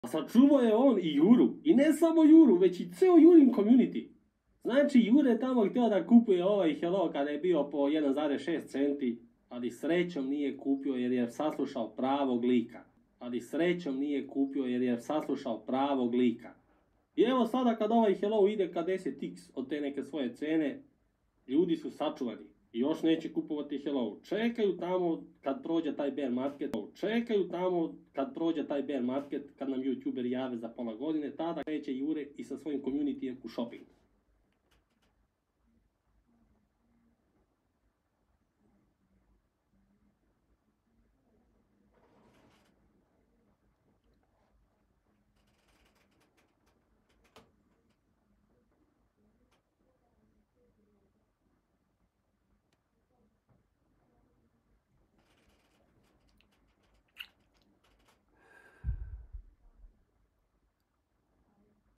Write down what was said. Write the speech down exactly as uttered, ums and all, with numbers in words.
A sačuvao je on i Juru. I ne samo Juru, već i ceo Jurin community. Znači, Jure je tamo htio da kupuje ovaj Hello kada je bio po jedan zarez šest centi, ali srećom nije kupio jer je saslušao pravog lika. Ali srećom nije kupio jer je saslušao pravog lika. I evo sada kad ovaj Hello ide ka deset iks od te neke svoje cene, ljudi su sačuvani i još neće kupovati Hello. Čekaju tamo kad prođe taj bear market, čekaju tamo kad prođe taj bear market, kad nam youtuberi jave za pola godine, tada kreće Jure i sa svojim communityjem u shopping.